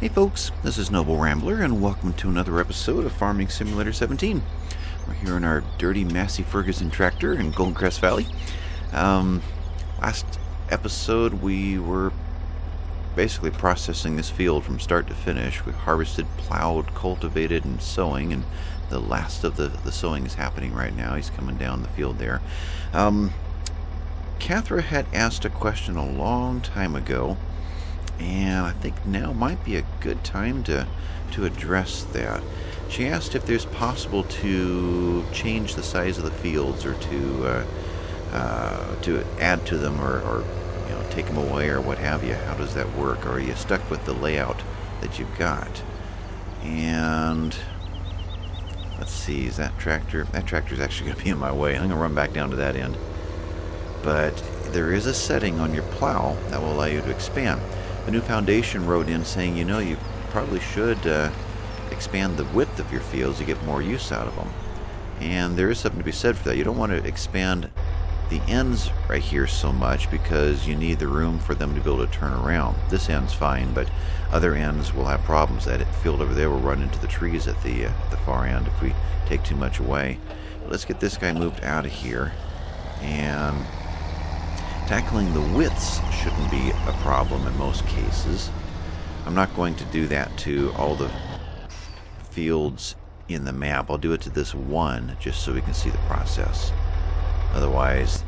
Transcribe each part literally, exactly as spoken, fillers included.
Hey folks, this is Noble Rambler and welcome to another episode of Farming Simulator seventeen. We're here in our dirty Massey Ferguson tractor in Goldcrest Valley. Um, last episode we were basically processing this field from start to finish. We harvested, plowed, cultivated, and sowing, and the last of the, the sowing is happening right now. He's coming down the field there. Um, Cathra had asked a question a long time ago, and I think now might be a good time to to address that. She asked if there's possible to change the size of the fields, or to uh, uh, to add to them, or, or you know, take them away, or what have you. How does that work? Or are you stuck with the layout that you've got? And let's see, is that tractor? That tractor is actually going to be in my way. I'm going to run back down to that end. But there is a setting on your plow that will allow you to expand. The new foundation wrote in saying, you know, you probably should uh, expand the width of your fields to get more use out of them. And there is something to be said for that. You don't want to expand the ends right here so much because you need the room for them to be able to turn around. This end's fine, but other ends will have problems. That field over there will run into the trees at the, uh, the far end if we take too much away. But let's get this guy moved out of here. And tackling the widths shouldn't be a problem in most cases. I'm not going to do that to all the fields in the map. I'll do it to this one just so we can see the process. Otherwise,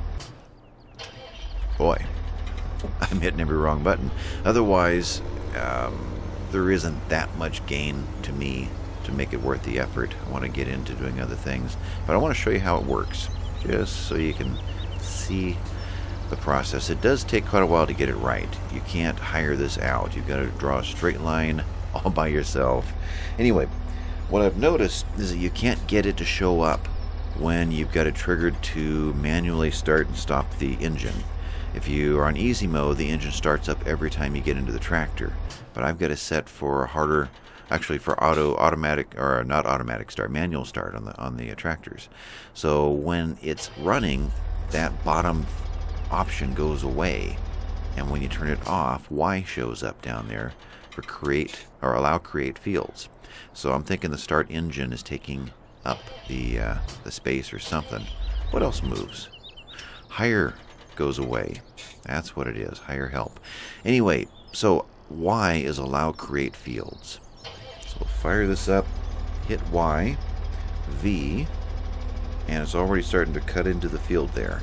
boy, I'm hitting every wrong button. Otherwise, um, there isn't that much gain to me to make it worth the effort. I want to get into doing other things, but I want to show you how it works, just so you can see the process. It does take quite a while to get it right. You can't hire this out. You've got to draw a straight line all by yourself. Anyway, what I've noticed is that you can't get it to show up when you've got it triggered to manually start and stop the engine. If you are on easy mode, the engine starts up every time you get into the tractor. But I've got it set for a harder, actually for auto, automatic, or not automatic start, manual start on the on the uh, tractors. So when it's running, that bottom option goes away, and when you turn it off, Y shows up down there for create or allow create fields. So I'm thinking the start engine is taking up the uh, the space or something. What else moves? Hire goes away. That's what it is. Hire help. Anyway, so Y is allow create fields. So we'll fire this up, hit Y, V, and it's already starting to cut into the field there.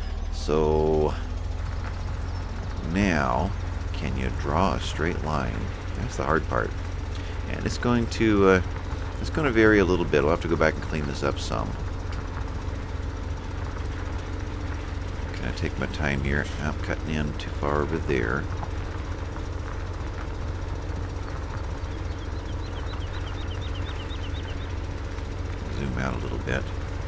So now, can you draw a straight line? That's the hard part, and it's going to uh, it's going to vary a little bit. I'll have to go back and clean this up some. Can I take my time here? I'm cutting in too far over there. Zoom out a little bit.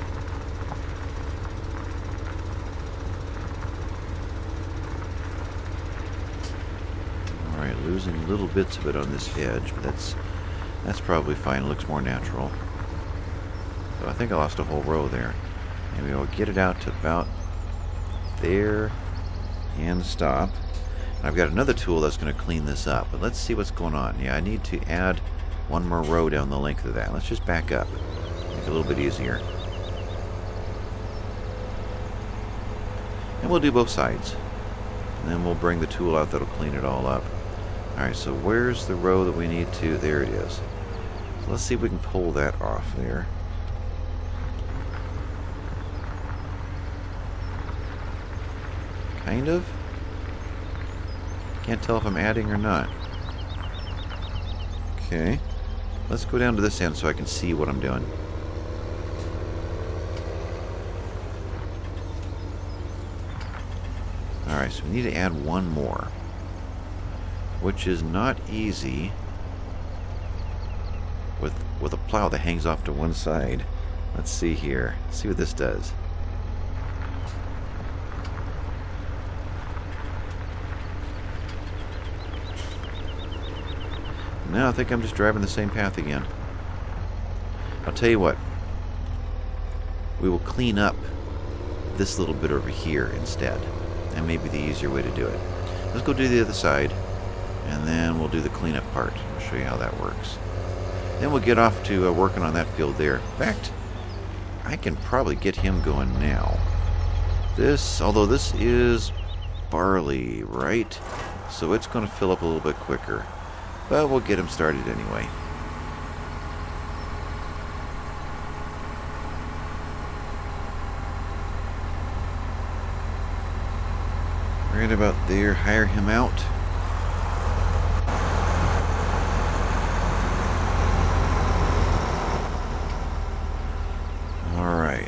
Losing little bits of it on this edge, but that's that's probably fine. It looks more natural. So I think I lost a whole row there. Maybe I'll get it out to about there and stop. And I've got another tool that's going to clean this up, but let's see what's going on. Yeah, I need to add one more row down the length of that. Let's just back up. Make it a little bit easier. And we'll do both sides. And then we'll bring the tool out that'll clean it all up. Alright, so where's the row that we need to? There it is. So let's see if we can pull that off there. Kind of. Can't tell if I'm adding or not. Okay. Let's go down to this end so I can see what I'm doing. Alright, so we need to add one more, which is not easy with with a plow that hangs off to one side. Let's see here. Let's see what this does. Now I think I'm just driving the same path again. I'll tell you what. We will clean up this little bit over here instead. That may be the easier way to do it. Let's go do the other side. And then we'll do the cleanup part. I'll show you how that works. Then we'll get off to uh, working on that field there. In fact, I can probably get him going now. This, although this is barley, right? So it's going to fill up a little bit quicker. But we'll get him started anyway. Right about there, hire him out. Alright.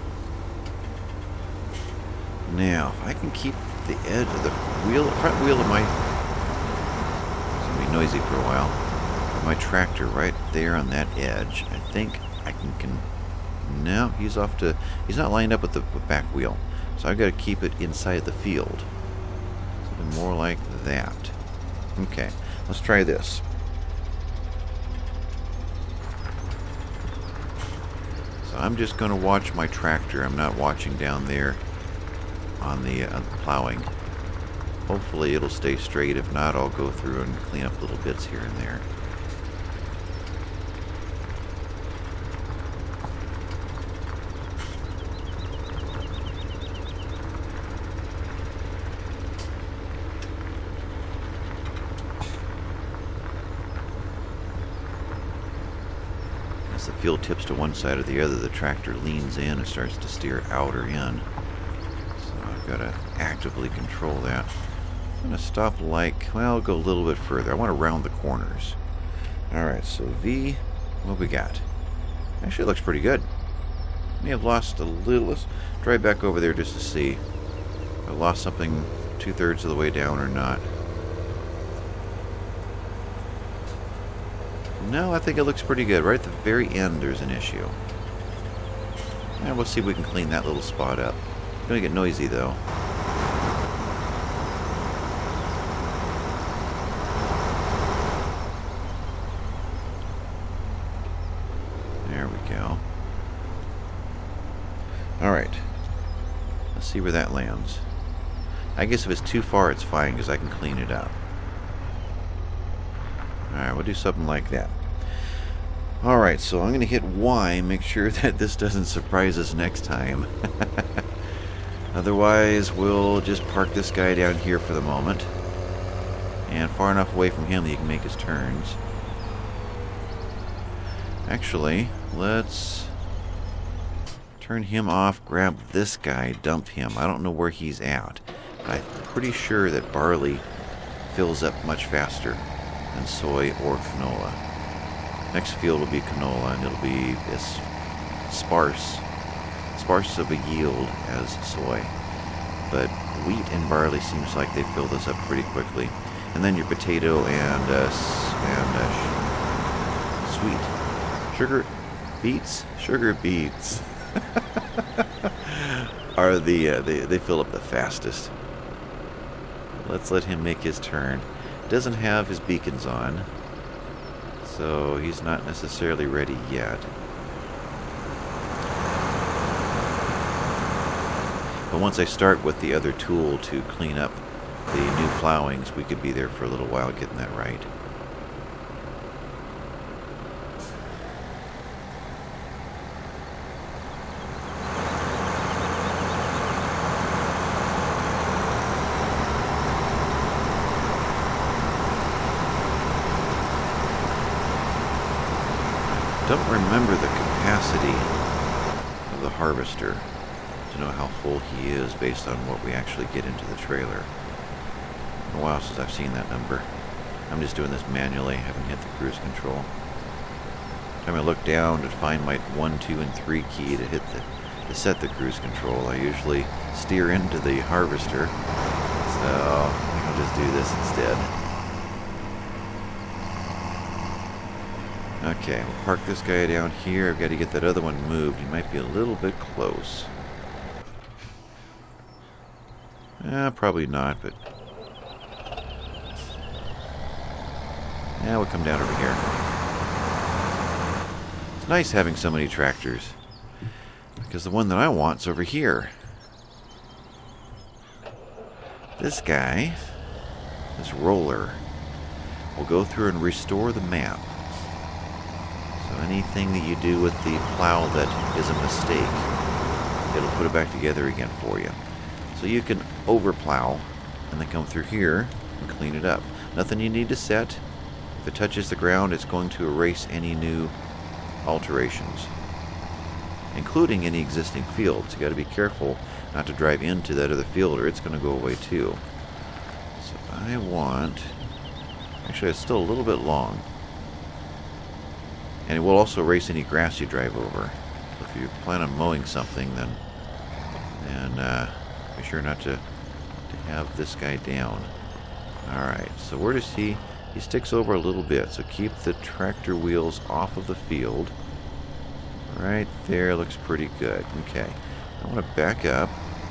Now, if I can keep the edge of the wheel, front wheel of my... It's going to be noisy for a while. My tractor right there on that edge. I think I can... can no, he's off to... He's not lined up with the back wheel. So I've got to keep it inside the field. Something more like that. Okay, let's try this. So I'm just going to watch my tractor. I'm not watching down there on the, uh, plowing. Hopefully it'll stay straight. If not, I'll go through and clean up little bits here and there. As the field tips to one side or the other, the tractor leans in and starts to steer out or in. Got to actively control that. I'm going to stop like, well, go a little bit further. I want to round the corners. Alright, so V, what we got? Actually, it looks pretty good. May have lost a little. Let's drive back over there just to see if I lost something two-thirds of the way down or not. No, I think it looks pretty good. Right at the very end, there's an issue. And we'll see if we can clean that little spot up. It's going to get noisy, though. There we go. Alright. Let's see where that lands. I guess if it's too far, it's fine, because I can clean it up. Alright, we'll do something like that. Alright, so I'm going to hit Y, make sure that this doesn't surprise us next time. Otherwise, we'll just park this guy down here for the moment. And far enough away from him that he can make his turns. Actually, let's turn him off, grab this guy, dump him. I don't know where he's at. But I'm pretty sure that barley fills up much faster than soy or canola. Next field will be canola, and it'll be as sparse. Sparse of a yield as soy, but wheat and barley seems like they fill this up pretty quickly. And then your potato and uh, and uh, sh sweet sugar beets, sugar beets are the uh, they they fill up the fastest. Let's let him make his turn. Doesn't have his beacons on, so he's not necessarily ready yet. But once I start with the other tool to clean up the new plowings, we could be there for a little while getting that right. Don't remember the capacity of the harvester to know how full he is based on what we actually get into the trailer. It's been a while since I've seen that number. I'm just doing this manually. I haven't hit the cruise control. Every time I look down to find my one, two, and three key to hit the to set the cruise control, I usually steer into the harvester. So I'll just do this instead. Okay, we'll park this guy down here. I've got to get that other one moved. He might be a little bit close. Eh, probably not, but... yeah, we'll come down over here. It's nice having so many tractors, because the one that I want is over here. This guy, this roller, will go through and restore the map. So anything that you do with the plow that is a mistake, it'll put it back together again for you. So you can overplow and then come through here and clean it up. Nothing you need to set. If it touches the ground, it's going to erase any new alterations, including any existing fields. You got to be careful not to drive into that other field or it's going to go away too. So I want, actually it's still a little bit long, and it will also erase any grass you drive over. So if you plan on mowing something, then then uh, be sure not to, to have this guy down. Alright, so where does he, he sticks over a little bit, so keep the tractor wheels off of the field. Right there, looks pretty good. Okay, I want to back up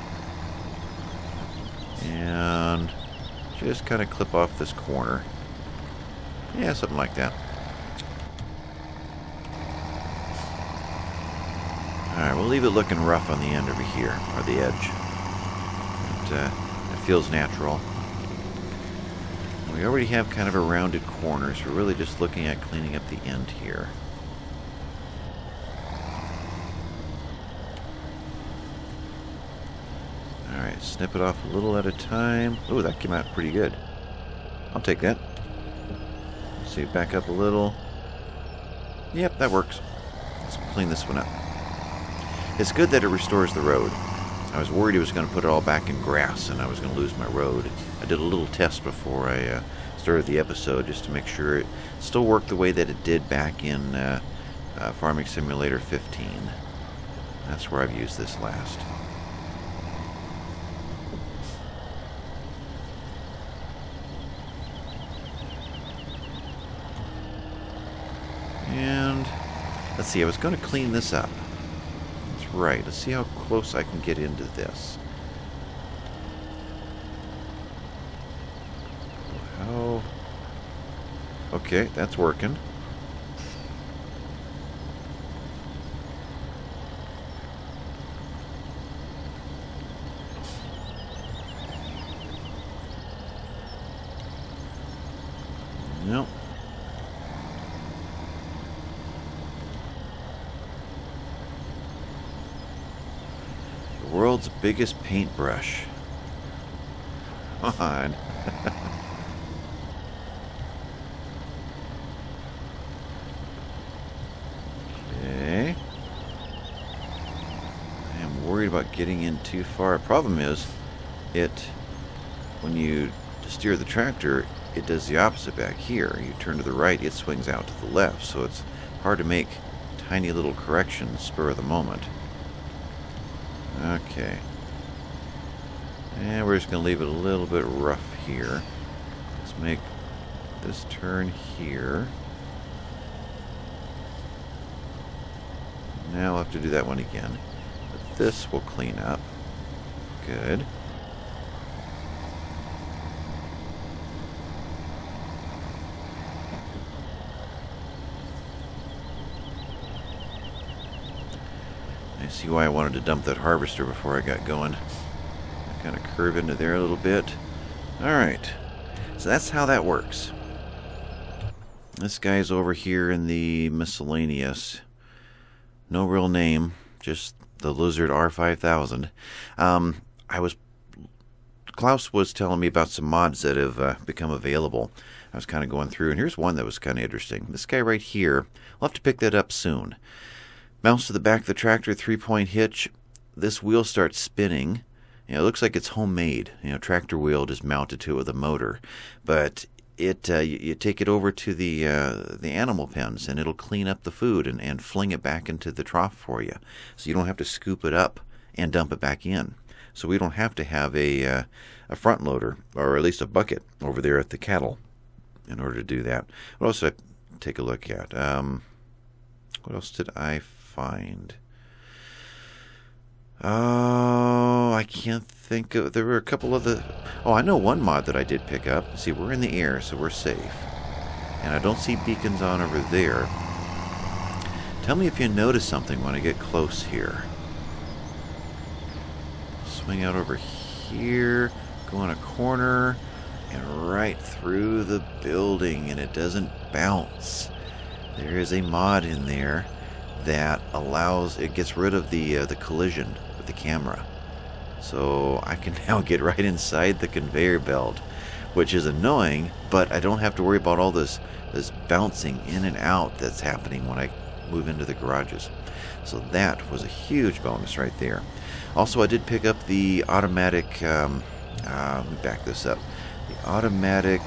and just kind of clip off this corner. Yeah, something like that. Alright, we'll leave it looking rough on the end over here, or the edge. It, uh, it feels natural. We already have kind of a rounded corner, so we're really just looking at cleaning up the end here. Alright, snip it off a little at a time. Ooh, that came out pretty good. I'll take that. Let's see, back up a little. Yep, that works. Let's clean this one up. It's good that it restores the road. I was worried it was going to put it all back in grass and I was going to lose my road. I did a little test before I uh, started the episode just to make sure it still worked the way that it did back in uh, uh, Farming Simulator fifteen. That's where I've used this last. And let's see, I was going to clean this up. That's right. Let's see how close I can get into this. How? Okay, that's working. Nope. World's biggest paintbrush. Come on. Okay. I am worried about getting in too far. Problem is, it, when you steer the tractor, it does the opposite back here. You turn to the right, it swings out to the left. So it's hard to make tiny little corrections spur of the moment. Okay. And we're just going to leave it a little bit rough here. Let's make this turn here. Now we'll have to do that one again. But this will clean up. Good. I see why I wanted to dump that harvester before I got going. Kind of curve into there a little bit. Alright. So that's how that works. This guy's over here in the miscellaneous. No real name. Just the Lizard R five thousand. Um, I was... Klaus was telling me about some mods that have uh, become available. I was kind of going through, and here's one that was kind of interesting. This guy right here, I'll have to pick that up soon. Mounts to the back of the tractor, three-point hitch. This wheel starts spinning. You know, it looks like it's homemade. You know, tractor wheel just mounted to it with a motor. But it, uh, you, you take it over to the uh, the animal pens, and it'll clean up the food and, and fling it back into the trough for you. So you don't have to scoop it up and dump it back in. So we don't have to have a uh, a front loader, or at least a bucket, over there at the cattle in order to do that. What else did I take a look at? Um, what else did I find? Oh, I can't think of... There were a couple of the... Oh, I know one mod that I did pick up. See, we're in the air, so we're safe. And I don't see beacons on over there. Tell me if you notice something when I get close here. Swing out over here. Go on a corner. and right through the building, and it doesn't bounce. There is a mod in there that allows, it gets rid of the uh, the collision with the camera. So I can now get right inside the conveyor belt, which is annoying, but I don't have to worry about all this this bouncing in and out that's happening when I move into the garages. So that was a huge bonus right there. Also, I did pick up the automatic, um, uh, let me back this up, the automatic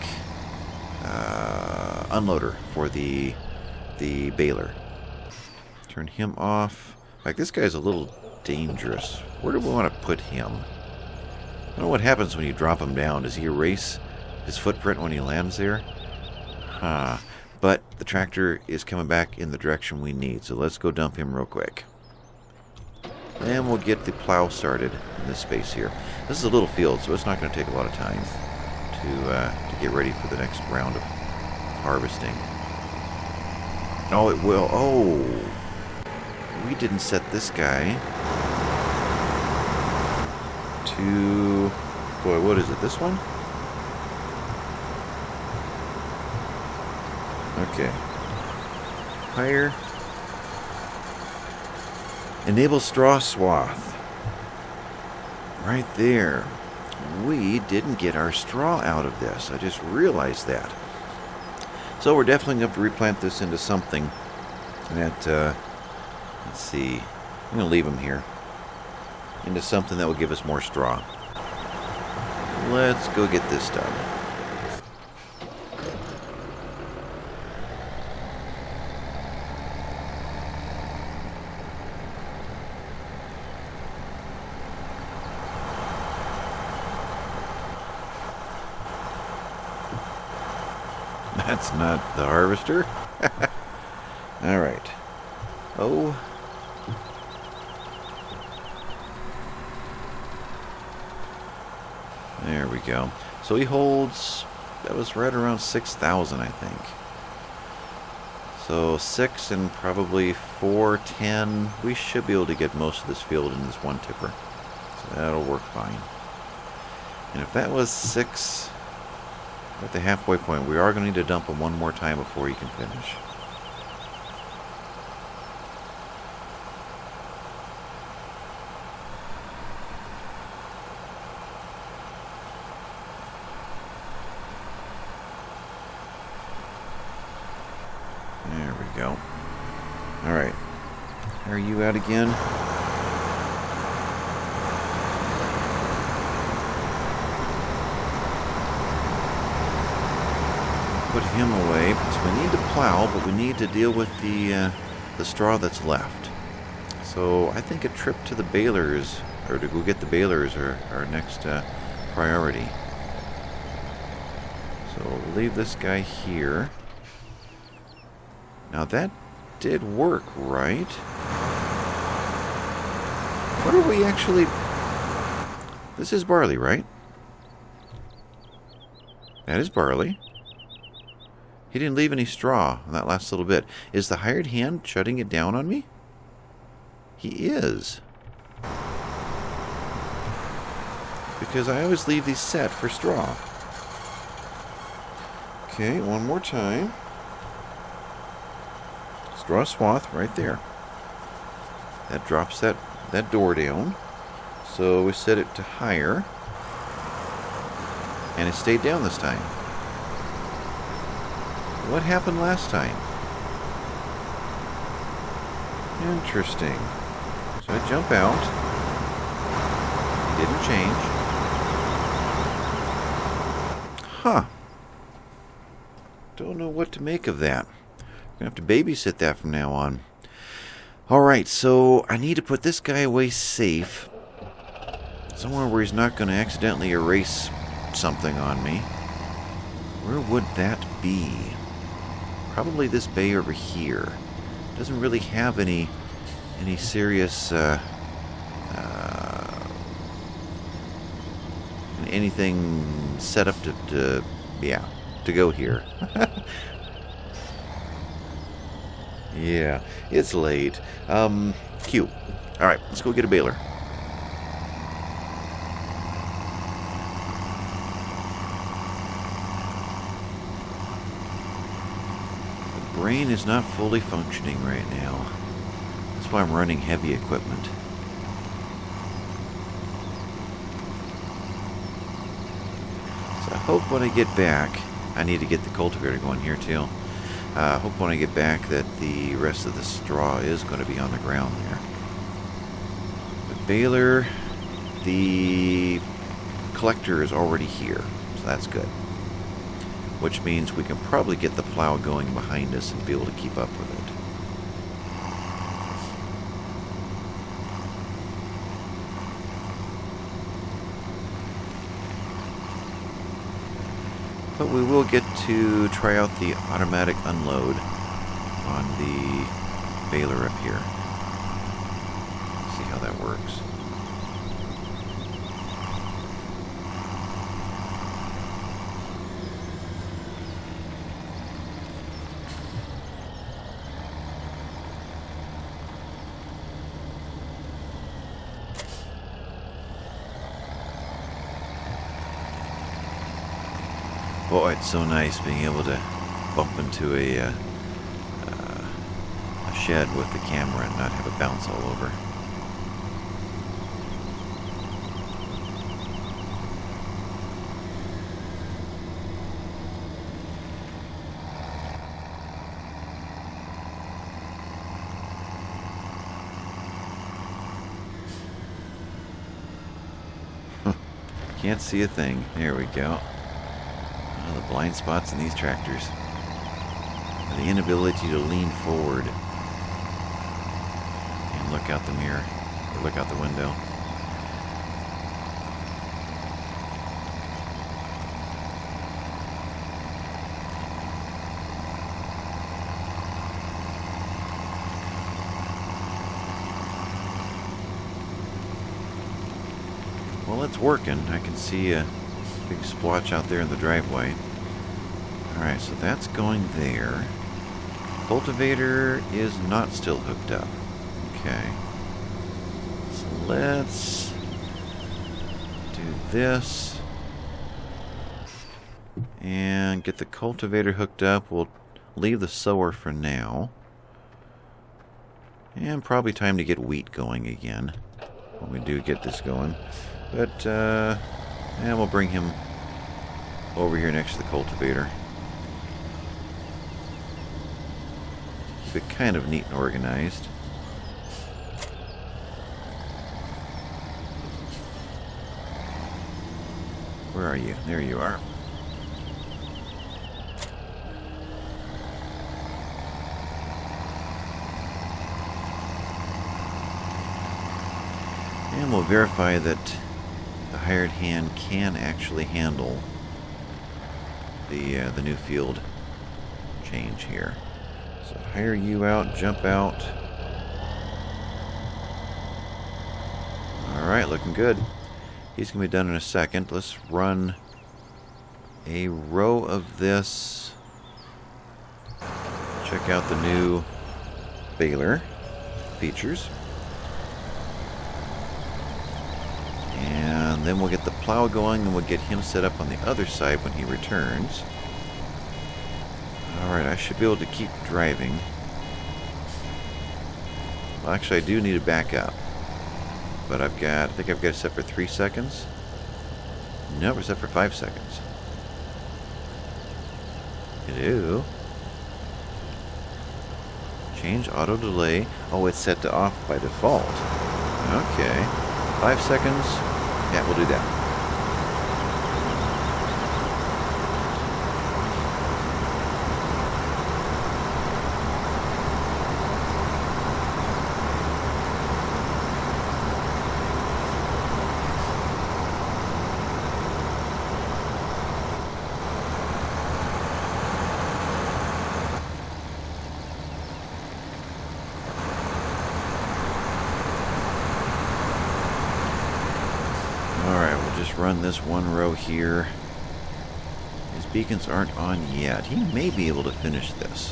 uh, unloader for the the baler. Turn him off. Like, this guy's a little dangerous. Where do we want to put him? I don't know what happens when you drop him down. Does he erase his footprint when he lands there? Huh. But the tractor is coming back in the direction we need, so let's go dump him real quick. And we'll get the plow started in this space here. This is a little field, so it's not going to take a lot of time to, uh, to get ready for the next round of harvesting. Oh, it will. Oh, we didn't set this guy to... Boy, what is it? This one? Okay. Hire. Enable straw swath. Right there. We didn't get our straw out of this. I just realized that. So we're definitely going to have to replant this into something that, uh, let's see, I'm going to leave them here. Into something that will give us more straw. Let's go get this done. That's not the harvester. Alright. Oh. There we go. So he holds, that was right around six thousand, I think. So six and probably four, ten. We should be able to get most of this field in this one tipper. So that'll work fine. And if that was six... At the halfway point, we are going to need to dump him one more time before he can finish. There we go. Alright. How are you out again? Put him away. So we need to plow, but we need to deal with the uh, the straw that's left. So I think a trip to the balers, or to go get the balers, are our next uh, priority. So we'll leave this guy here. Now that did work, right? What are we actually... This is barley, right? That is barley. He didn't leave any straw on that last little bit. Is the hired hand shutting it down on me? He is. Because I always leave these set for straw. Okay, one more time. Straw swath right there. That drops that, that door down. So we set it to higher. And it stayed down this time. What happened last time? Interesting. So I jump out. Didn't change. Huh. Don't know what to make of that. I'm going to have to babysit that from now on. Alright, so I need to put this guy away safe. Somewhere where he's not going to accidentally erase something on me. Where would that be? Probably this bay over here. Doesn't really have any any serious uh, uh, anything set up to, to yeah to go here. Yeah, it's late. Um, Q. All right, let's go get a baler. brain is not fully functioning right now. That's why I'm running heavy equipment. So I hope when I get back, I need to get the cultivator going here too. I uh, hope when I get back that the rest of the straw is going to be on the ground there. The baler, the collector is already here, so that's good. Which means we can probably get the plow going behind us and be able to keep up with it. But we will get to try out the automatic unload on the baler up here. See how that works. Boy, it's so nice being able to bump into a, uh, uh, a shed with the camera and not have it bounce all over. Can't see a thing. There we go. The blind spots in these tractors. The inability to lean forward and look out the mirror, or look out the window. Well, it's working. I can see a big splotch out there in the driveway. Alright, so that's going there. Cultivator is not still hooked up. Okay. So let's do this. And get the cultivator hooked up. We'll leave the sower for now. And probably time to get wheat going again when we do get this going. But, uh... and we'll bring him over here next to the cultivator. Keep it kind of neat and organized. Where are you? There you are. And we'll verify that the hired hand can actually handle the uh, the new field change here. So hire you out, jump out. Alright, looking good. He's going to be done in a second. Let's run a row of this. Check out the new baler features. And then we'll get the plow going and we'll get him set up on the other side when he returns. Alright, I should be able to keep driving. Well, actually, I do need to back up. But I've got, I think I've got it set for three seconds. No, we're set for five seconds. Hello. Change auto delay. Oh, it's set to off by default. Okay. Five seconds. Yeah, we'll do that. Run this one row here. His beacons aren't on yet. He may be able to finish this.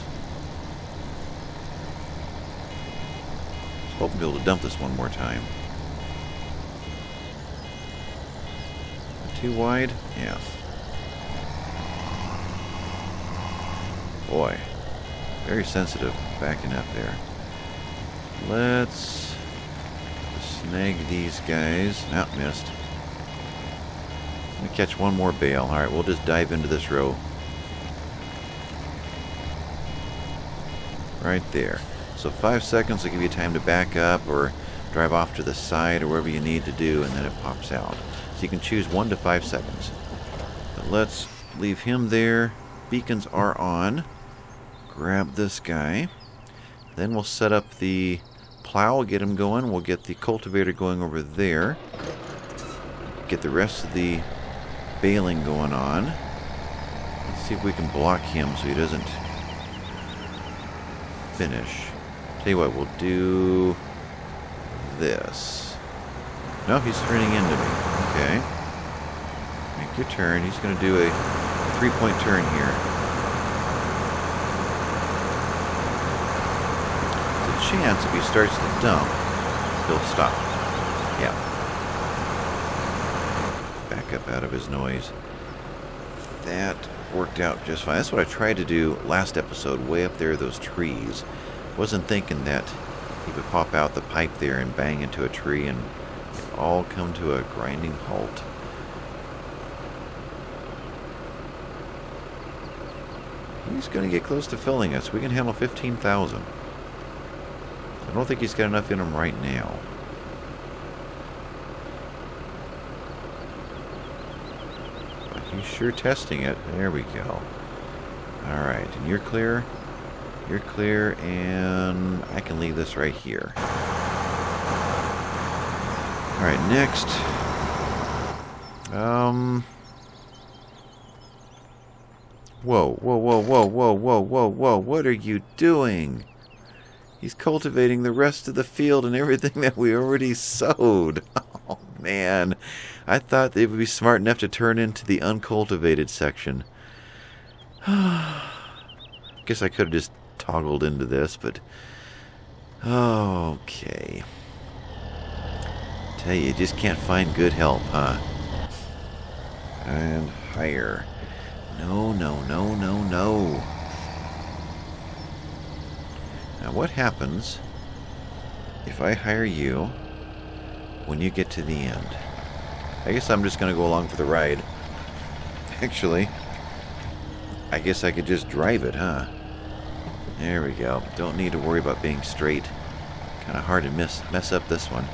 Hope to be able to dump this one more time. Too wide? Yeah. Boy, Very sensitive backing up there. Let's snag these guys. Oh, missed. Let me catch one more bale. Alright, we'll just dive into this row. Right there. So five seconds will give you time to back up or drive off to the side or wherever you need to do, and then it pops out. So you can choose one to five seconds. But let's leave him there. Beacons are on. Grab this guy. Then we'll set up the plow, get him going. We'll get the cultivator going over there. Get the rest of the baling going on. Let's see if we can block him so he doesn't finish. Tell you what, we'll do this. No, he's turning into me. Okay. Make your turn. He's going to do a three-point turn here. There's a chance if he starts to dump, he'll stop. Yeah. Back up out of his noise. That worked out just fine. That's what I tried to do last episode, way up there, those trees. Wasn't thinking that he would pop out the pipe there and bang into a tree and it all come to a grinding halt. He's going to get close to filling us. We can handle fifteen thousand. I don't think he's got enough in him right now. But he's sure testing it. There we go. Alright, and you're clear. You're clear, and I can leave this right here. Alright, next. Um... Whoa, whoa, whoa, whoa, whoa, whoa, whoa, whoa, what are you doing? He's cultivating the rest of the field and everything that we already sowed. Oh, man. I thought they would be smart enough to turn into the uncultivated section. Guess I could have just toggled into this, but... Okay. Tell you, you just can't find good help, huh? And higher. No, no, no, no, no. Now what happens if I hire you when you get to the end? I guess I'm just going to go along for the ride. Actually, I guess I could just drive it, huh? There we go. Don't need to worry about being straight. Kind of hard to miss, mess up this one.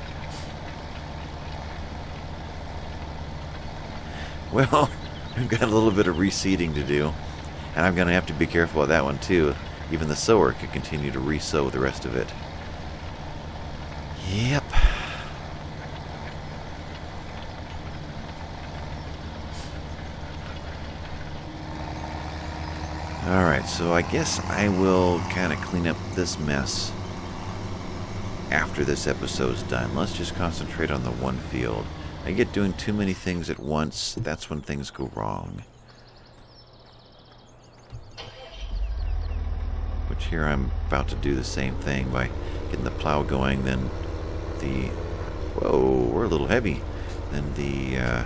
Well... I've got a little bit of reseeding to do, and I'm going to have to be careful of that one too. Even the sower could continue to re-sow the rest of it. Yep. Alright, so I guess I will kind of clean up this mess after this episode's done. Let's just concentrate on the one field. I get doing too many things at once. That's when things go wrong. Which here I'm about to do the same thing by getting the plow going, then the... Whoa, we're a little heavy. Then the uh,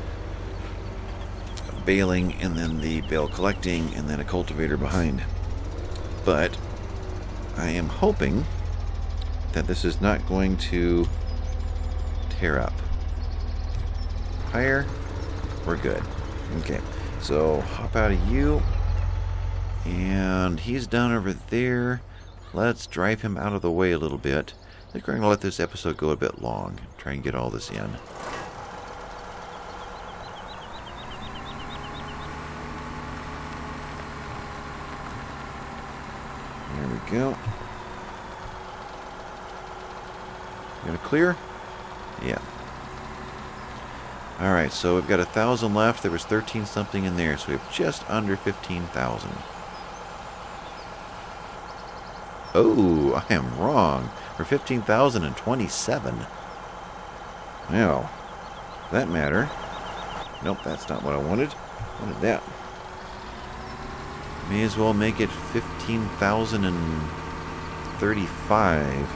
baling, and then the bale collecting, and then a cultivator behind. But I am hoping that this is not going to tear up. Higher, we're good. Okay, so hop out of you, and he's down over there. Let's drive him out of the way a little bit. I think we're going to let this episode go a bit long. Try and get all this in. There we go. You gonna clear? Yeah. Alright, so we've got a thousand left. There was thirteen something in there, so we have just under fifteen thousand. Oh, I am wrong. We're fifteen thousand twenty-seven. Now, for that matter. Nope, that's not what I wanted. I wanted that. May as well make it fifteen thousand thirty-five.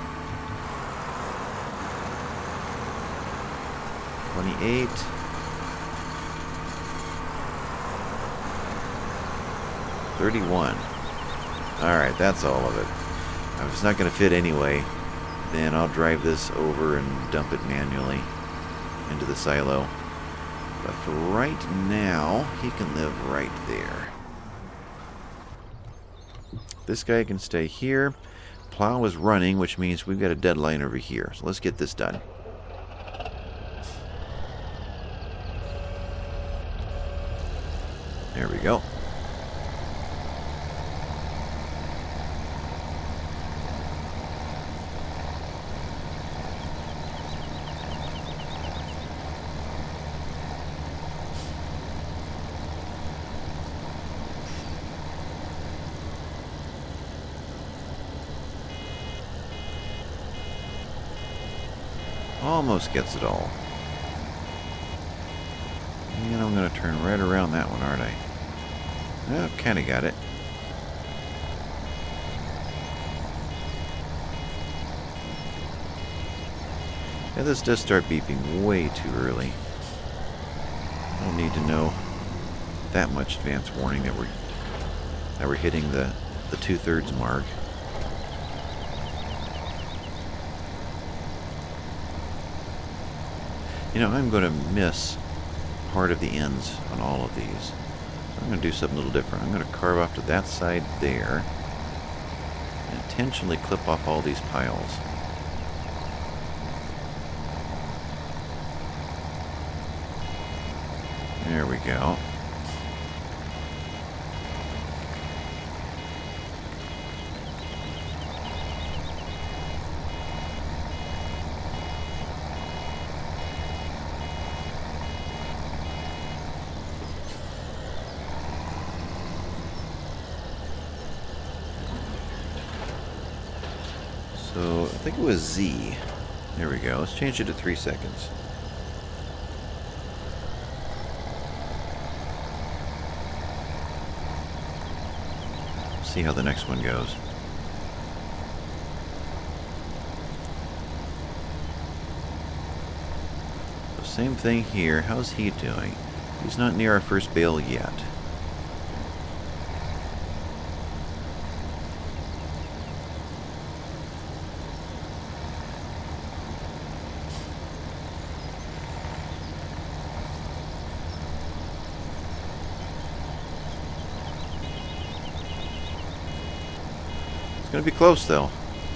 twenty-eight. thirty-one. Alright, that's all of it. If it's not going to fit anyway, then I'll drive this over and dump it manually into the silo. But for right now, he can live right there. This guy can stay here. Plow is running, which means we've got a deadline over here. So let's get this done. There we go. Almost gets it all. And I'm going to turn right around that one, aren't I? Oh, kind of got it. Yeah, this does start beeping way too early. I don't need to know that much advance warning that we're that we're hitting the the two-thirds mark. You know, I'm going to miss part of the ends on all of these. I'm going to do something a little different. I'm going to carve off to that side there and intentionally clip off all these piles. There we go. So, I think it was Z. There we go. Let's change it to three seconds. See how the next one goes. So same thing here. How's he doing? He's not near our first bale yet. It's going to be close, though.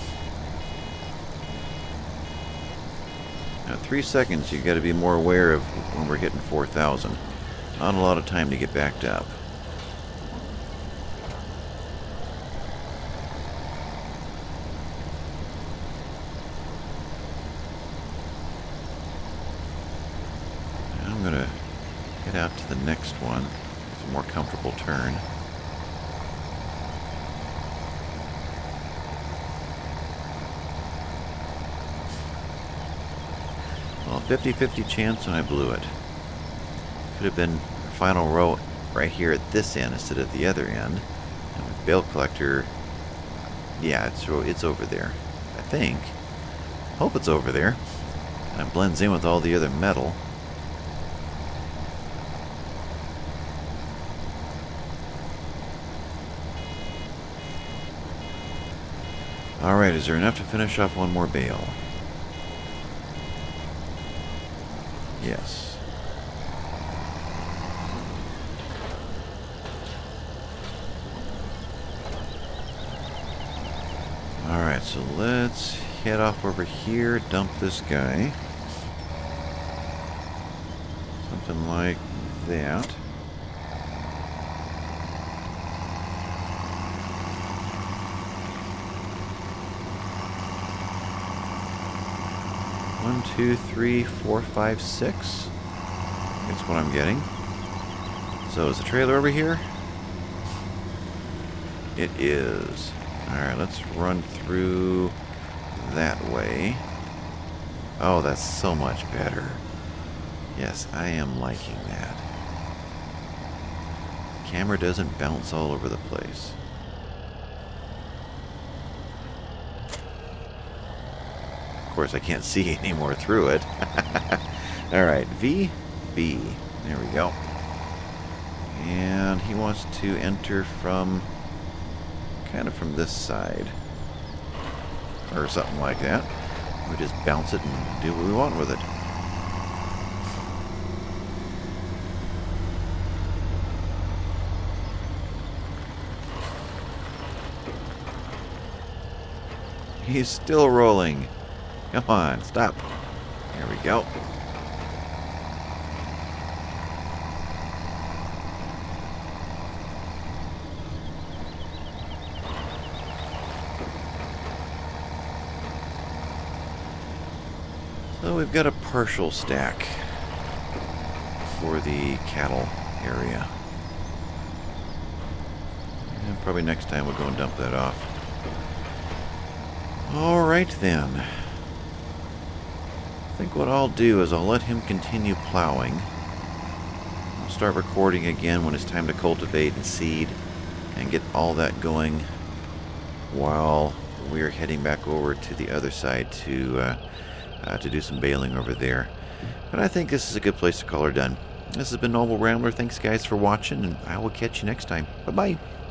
Now, three seconds, you've got to be more aware of when we're hitting four thousand. Not a lot of time to get backed up. Now I'm going to get out to the next one. It's a more comfortable turn. fifty fifty chance and I blew it. Could have been final row right here at this end instead of the other end. And with bale collector, yeah, it's, it's over there. I think. Hope it's over there. And it blends in with all the other metal. Alright, is there enough to finish off one more bale? Yes. Alright, so let's head off over here, dump this guy. Something like that. One, two, three, four, five, six. That's what I'm getting. So is the trailer over here? It is. Alright, let's run through that way. Oh, that's so much better. Yes, I am liking that. Camera doesn't bounce all over the place. Of course, I can't see anymore through it. Alright, V, B. There we go. And he wants to enter from kind of from this side. Or something like that. We just bounce it and do what we want with it. He's still rolling. Come on, stop. There we go. So we've got a partial stack for the cattle area. And probably next time we'll go and dump that off. Alright then. I think what I'll do is I'll let him continue plowing. I'll start recording again when it's time to cultivate and seed and get all that going while we're heading back over to the other side to uh, uh, to do some baling over there. But I think this is a good place to call her done. This has been Noble Rambler. Thanks guys for watching, and I will catch you next time. Bye-bye.